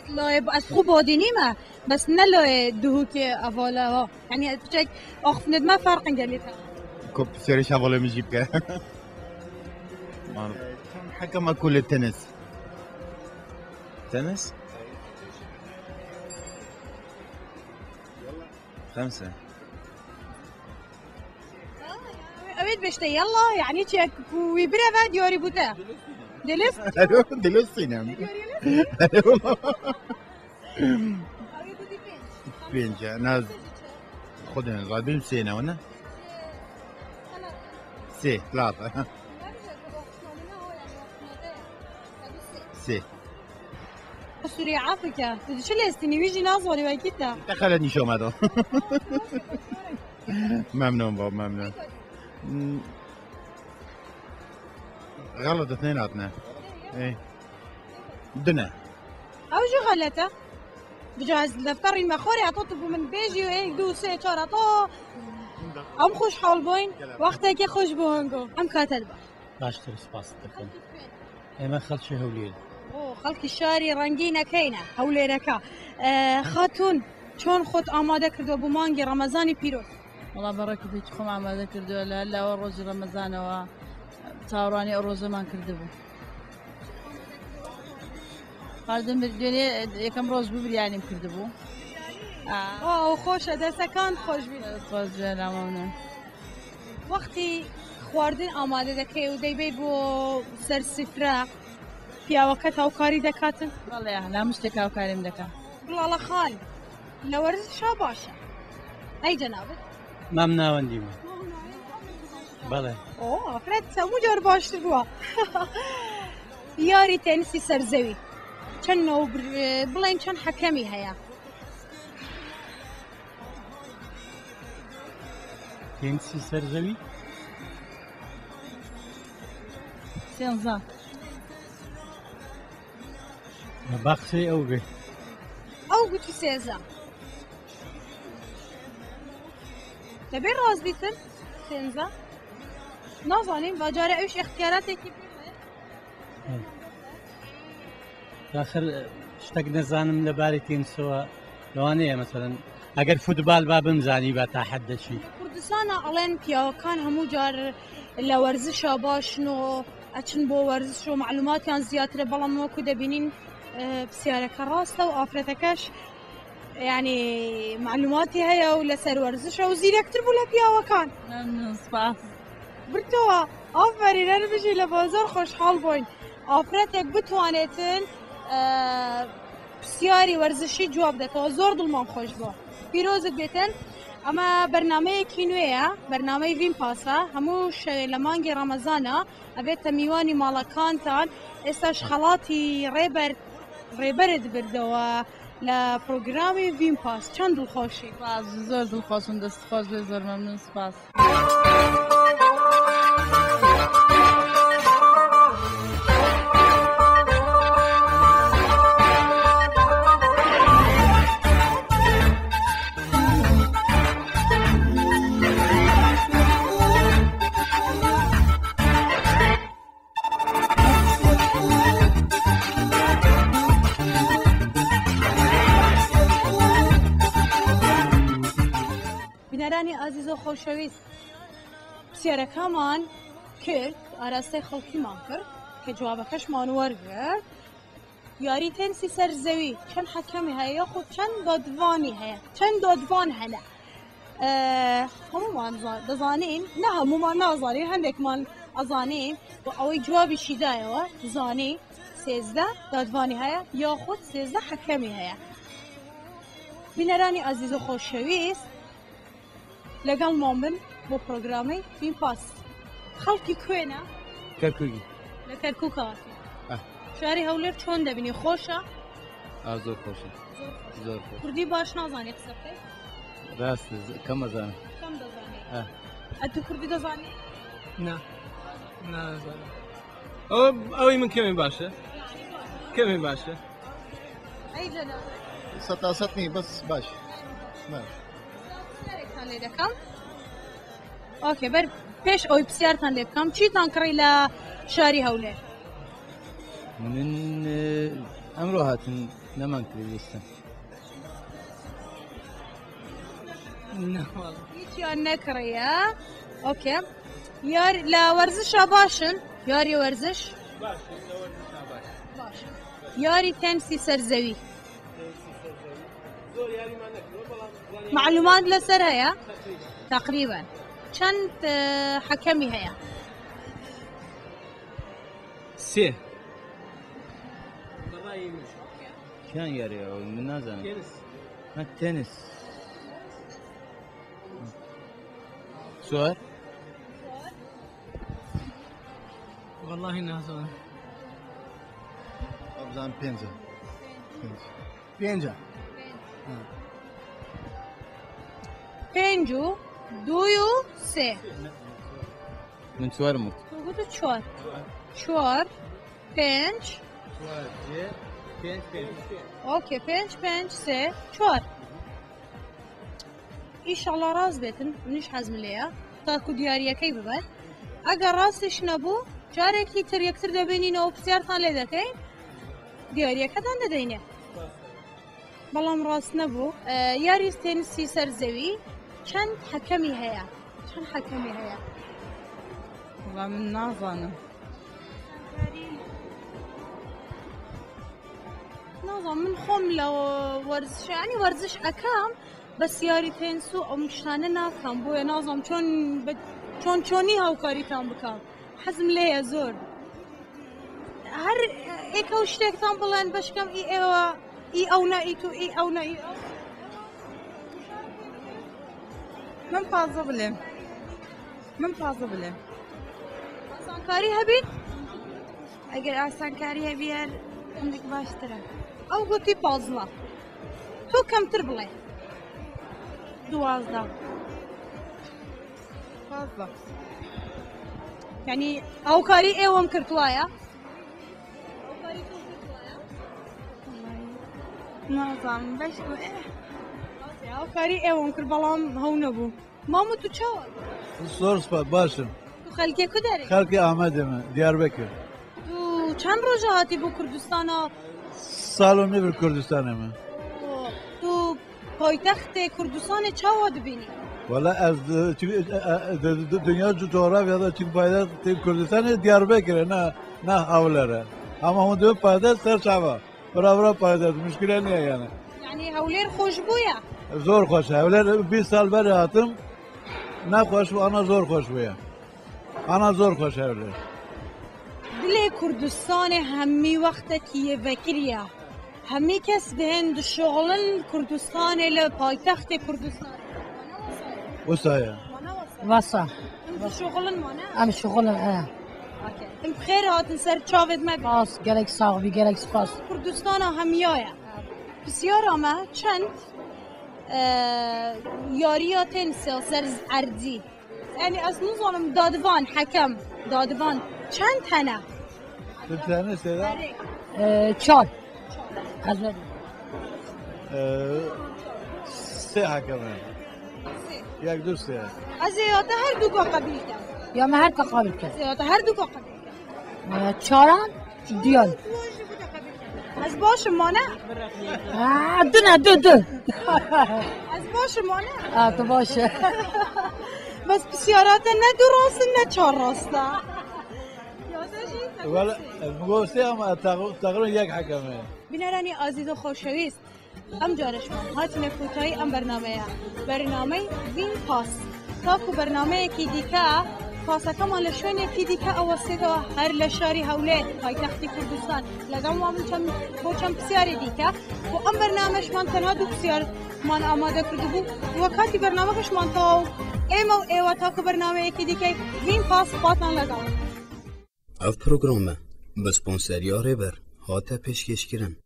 لا از خوب بادینی ما بس نلا دهو که اوالا ها يعني تشك اخفند ما فرق قالتها كوب سيري شغله مجيب كه حكم كل التنس تنس 5 أريد بشتي يلا يعني تشك ويبرا ديوري بوتا دلس دلس نعم بينج ناز خدنا غادين سينا ونا سي 3 سي سوري عافيك شو اللي استني ويجي ناظري وكيتا دخلني شو ماذا ممنون بابا ممنون غلط اثنيناتنا ايه دنا او شو غلطه بجهز الدفتر المخوري عطوته من بيجي وهيك دو سي چهار عطو ام خوش حال بوين وقتك خوش بوينكو ام كاتل باشتر سپاس دەکەم ئێمە خەڵکی هەولێر او خەڵکی شاری ڕەنگینە کەینە هەولێرەکە خاتون چۆن خۆت ئامادە کردووە بۆ مانگی ڕەمەزانی پیرۆز وڵا بەڕێکەکەی خۆم ئامادە کردووە لە لاوە ڕۆژی ڕەمەزانەوە چاوەڕوانی ئەو ڕۆژەمان کردبوو خواردن دوێنێ یەکەم ڕۆژ بوو بریانیم کردبوو ئەو خۆشە دەستەکان خۆش بێت خۆش نامەونە وەختی خواردن ئامادە دەکەی و دەیبەی بۆ سەر سفرە پیاوەکەت هاوکاری دەکاتن بەڵێ هەموو شتێک هاوکاریم دەکات بڵاڵە خان لە وەرزشا باشە ئەی جەنابەت مام ناوەندیمە بەڵێ ئافرەت هەموو جار باشتر بووە یاری تێنیسی سەرزەوی چەند بڵێن چەند حەکەمی هەیە تێنیسی سەرزەوی سێنزە با قسەی ئەو بێ ئەو گوتی سێزە دەبێت ڕاست بیتن سێنزە نازانیم باجارە ئەوش اختیاراتێکی داخل شتێک نەزانم لەبارەی تێنسەوە لەوانەیە مەسەڵەن ئەگەر فوتبال با بمزانی با تا حەد دەچی کوردستانە ئەڵێن پیاوەکان هەموو جار لە وەرزشە باشن و ئەچن بۆ وەرزش و معلوماتیان زیاترە بەڵام وەکو دەبینین پرسیارەکە ڕاستە و ئافرەتەکەش یعنی معلوماتی هەیە و لەسەر وەرزشە و زیرەکتر بوو لە پیاوەکان سپاس برتەوە ئافرین هەر بژی لە بازار خۆشحاڵ بووین ئافرەتێک بتوانێتن پرسیاری وەرزشی جواب دەکەوە زۆر دڵمان خۆش بووە پیرۆزت بێتن ئەمە بەرنامەیەکی نوێیە بەرنامەی وین پاسە هەموو شەوێ لە مانگی ڕەمەزانە ئەبێتە میوانی ماڵەکانتان ئێستاش خەڵاتی ڕێبەرت بردەوە لە پرۆگرامی وین پاس چەند دڵخۆشی زۆر دڵخۆشم دەست خۆش بێ زۆر مەمنون سپاس بینەرانی ئازیز و خۆشەویست پرسیارەکەمان کرد ئاراستەی خەڵکیمان کرد کە جوابەکەشمان وەرگرت یاری تێنسی سەرزەوی چەند حەکەمی هەیە یاخود چەند دۆدوانی هەیە چەند دۆدوان هەنە هەمومان دەزانین نە هەمومان نازانین هەندێکمان ئەزانین و ئەوەی جوابیشی دایەوە زانی 13 دۆدوانی هەیە یاخود 13 حەکەمی هەیە بینەرانی ئازیز و خۆشەویست لەگەڵمان بن بۆ پرۆگرامی وین پاس خەڵکی کوێنە كركوكي لە کەرکووکەوە شاری هەولێر چۆن دەبینی خۆشە زۆر خۆشە زۆر خۆش کوردی باش نازانی قسە بکەی ڕاست کەم ئەزانم کەم دەزانی ئەتو کوردی دەزانی نا نازانم ئەوەی من کەمێ باشە کەمێ باشە ئەی جەناب سەتاسەتنی بەس باش پرسیارێکتان لێ دەکەم ئۆکێ بەر پێش ئەوی پرسیارتان لێ بکەم چیتان کڕی لە شاری هەولێر من امرو هاتن نمان کردستن نه والله هیچ یار نکریه اوکی یار لا ورزش باشن یاری ورزش باش یاری تنسی سرزوی معلومات لسر هيا تقريبا چند حكمي هيا سه كان ياري من نازن تنس ما تنس سؤال والله نازم ابزان پنجه پنجو دویو سه من سؤال مت تو گوتو چوار چوار پنج اوکی پنج سه چوار ایشالله راز بیتن منش حزم لیا تا کو دیاریه کی ببر اگر راستش نبو جاره کی تر یکتر دبینین و بسیارتان لیده که دیاریه کدان ددینه بەڵام ڕاست نەبوو یاری تێنیسی سەرزەوی چەند حەکەمی هەیە چەند حەکەمی هەیە والله من نازانم نازانم من خۆم لە وەرزشانی وەرزش ئەکەم بەس یاری تێنس و ئەو شتانە ناکەم بۆیە نازانم چۆنی هاوکاریتان بکەم حەزم لێیە زۆر هەر ئێکە و شتێکتان بڵێن بەشکەم ئی ئێوە ئی ئەو نە ئی تو ئی ئەو نە ئی ئەو من fazla bilem. من fazla bilem. ئاسانکاری هەبیت ئەگەر ئاسانکاری هەبیار هەندێک باشترە ئەو گوتی پازڵە تۆ کەمتر بڵێ 12 Fazla. یعنی هاوکاری ئێوەم کردوایە نازانم باش هاوکاری ئێوەم کرد بەڵام هەو نەبوو مامە تو چاوە زۆر سپاس باشم تو خەلکێکو دەرێ خەڵکی ئامادەمە دیاربەکر تو چەند ڕۆژە هاتی بۆ کوردستانە ساڵ و نێبر کوردستانەمە تو پایتەختێ کوردستانê çawa dibînî وەلا ئەس دنیا جوتۆڕاویادا چین پایتەختی کوردستانی دیاربەکرە نه هەولەرە ئەمە هەموو پایتەخت سەر چاوە بەراورە پایتەخت مشکلە نییە یانە یعنی هەولێر خۆش بووە زۆر خۆشە هەولێر 20 ساڵ بەری هاتم نەخۆش و ئەمە زۆر خۆش بووە ئەمە زۆر خۆش هەولێر dilê Kurdistanê hemî wextekî yê vekiriye hemî kes dihên dişoxilin Kurdistanê li paytextê Kurdistanê وسایە واسا em dişoxilin mane ام شغل em bi xêr hatin ser çavê me باس gerek sağ bir gerek spas Kurdistana hemiyaya pisyara me çend yariya tenisa ser erdî yani ez nizanim dadivan hekem dadivan çend hene تانە سێدا çal hazır سێ حەکەمە یەک دوو سێ ez ê hata her du qebil kem ya me her takabil kes ez ê hata her du qebil çaran diyor ez başım mane dına dö ez başım mane tu başı bes pisyarata ne du rastin ne çar rasta وەلا گۆ سێ ئەمە تەقریبا یەک حەکەمە بینەرانی ئازیز و خۆشەویست ئەم جارەشمان هاتینە کۆتایی ئەم بەرنامەیە بەرنامەی وین پاس تاکو بەرنامەیەکی دیکە پاسەکەمان لە شوێنێکی دیکە ئەوەستێتەوە هەر لە شاری هەولێر پایتەختی کوردستان لەگەڵ وام بۆ چەند پرسیارێ دیکە بۆ ئەم بەرنامەشمان تەنها دوو پرسیارمان ئامادە کردبوو وە کاتی بەرنامەکەشمان تەواو ئێمە و ئێوە تاکو بەرنامەیەکی دیکەی وین پاس خواتان لەگەڵ Ev programe bi sponserya Rêber hate pêşkêşkirin.